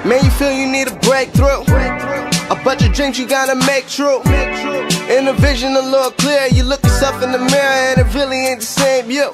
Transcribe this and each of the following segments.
Man, you feel you need a breakthrough. A bunch of dreams you gotta make true. In the vision a little clear, you look yourself in the mirror and it really ain't the same you.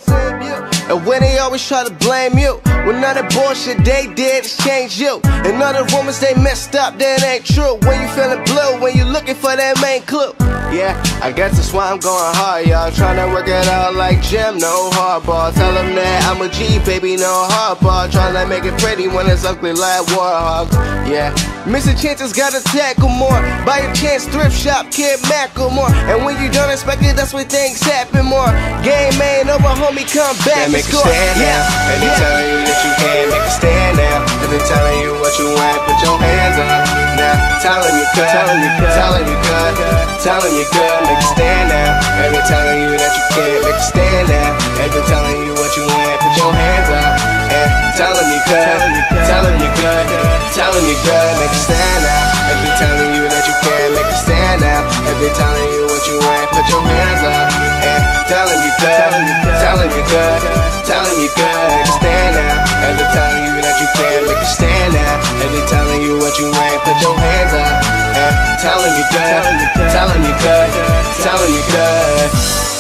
And when they always try to blame you, when none of the bullshit they did is change you. And all the rumors they messed up, that ain't true. When you feeling blue, when you looking for that main clue. Yeah, I guess that's why I'm going hard, y'all. Tryna work it out like Jim, no hardball. Tell them that I'm a G, baby, no hardball. Tryna make it pretty when it's ugly like Warhawks. Yeah, missing chances gotta tackle more. Buy a chance, thrift shop, Kid Macklemore. And when you don't expect it, that's when things happen more. Game ain't over, homie, come back and make score. Make a stand now, and they telling you that you can't make a stand now. And they telling you what you want, put your hands up. Now, telling you could, telling you could, telling you could, telling you could, make a stand now. And they telling you that you can't make a stand now. And they telling you what you want, put your hands up. And telling you could, telling you could, telling you could, make a stand now. And they telling you that you can't make a stand now. And they telling you what you want, put your hands up. And telling you could, telling you could, telling you could, make a stand now. And they telling you that you can't make a stand now. And they telling you what you want, put your hands up. And telling you could, telling you could, telling you could.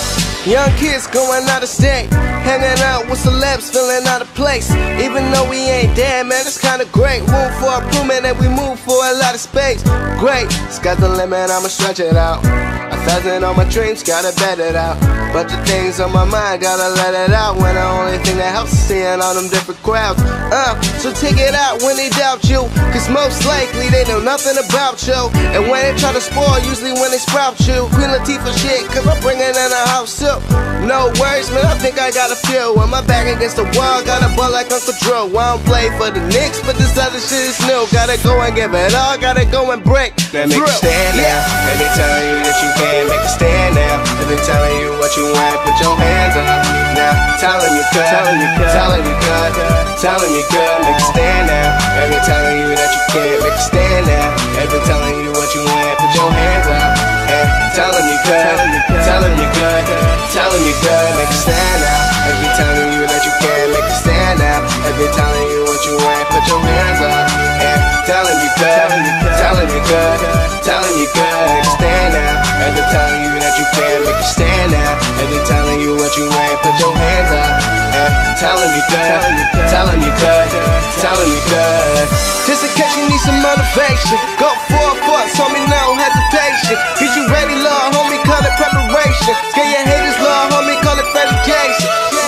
Young kids going out of state, hanging out with celebs, feeling out of place. Even though we ain't dead, man, it's kinda great. Room for improvement and we move for a lot of space. Great, sky's the limit, I'ma stretch it out. 1,000 on my dreams, gotta bet it out. Bunch of things on my mind, gotta let it out. When the only thing that helps is seeing all them different crowds. So take it out when they doubt you, cause most likely they know nothing about you. And when they try to spoil, usually when they sprout you. Queen Latifah shit, cause I'm bringing in a house too. No worries, man, I think I got a few. When my back against the wall, got a ball like Uncle Drew. I don't play for the Knicks, but this other shit is new. Gotta go and give it all, gotta go and break Now make a stand now, and they telling you that you can't make a stand now. And they telling you what you want, put your hands up. Now telling you could, telling you could, telling you could, telling you could, make a stand now. And they telling you that you can't make a stand now. And they telling you what you want, put your hands up. And telling you could, telling you could, telling you could, make a stand now. And they telling you that you can't make a stand now. And they telling you what you want, put your hands up. And telling you could, telling you could, telling you could, make a stand now. And they're telling you that you can't make a stand now. And they're telling you what you want, put your hands up. And telling you could, telling you could, telling you could. Just in case you need some motivation, go full force, homie, no hesitation. Get you ready, Lord, homie, call it preparation. Scare your haters, Lord, homie, call it fabrication.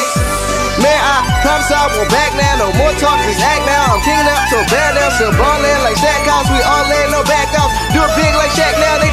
Man, I promise I won't back now, no more talk, just act now. I'm kicking up so bad now, still ballin' like Stackhouse, we all in, no back out. Do it big like Shaq now, they